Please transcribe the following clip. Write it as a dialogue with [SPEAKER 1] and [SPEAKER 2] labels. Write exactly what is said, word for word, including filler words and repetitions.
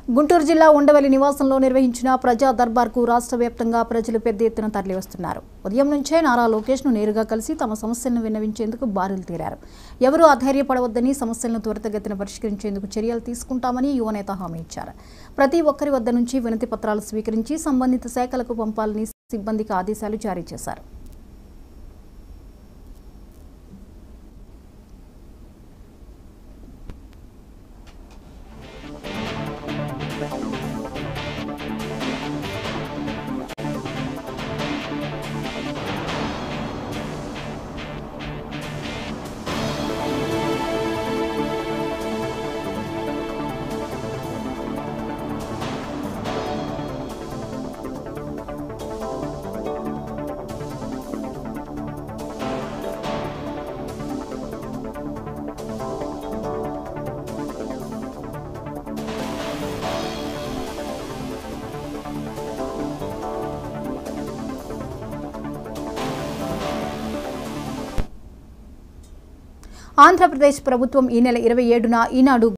[SPEAKER 1] గుంటూరు జిల్లా ఉండవల్లి నివాసంలో నిర్వహించిన ప్రజాదర్బార్కు రాష్ట్ర వ్యాప్తంగా ప్రజలు పెద్ద ఎత్తున తరలివస్తున్నారు. ఉదయం నుంచే నారా లోకేష్ను నేరుగా కలిసి తమ సమస్యలను విన్నవించేందుకు బారులు తీరారు. ఎవరూ అధైర్యపడవద్దని, సమస్యలను త్వరితగతిన పరిష్కరించేందుకు చర్యలు తీసుకుంటామని యువనేత హామీ ఇచ్చారు. ప్రతి ఒక్కరి వద్ద నుంచి వినతి పత్రాలు స్వీకరించి సంబంధిత శాఖలకు పంపాలని సిబ్బందికి ఆదేశాలు జారీ చేశారు. ఆంధ్రప్రదేశ్ ప్రభుత్వం ఈ నెల ఇరవై ఏడున ఈనాడు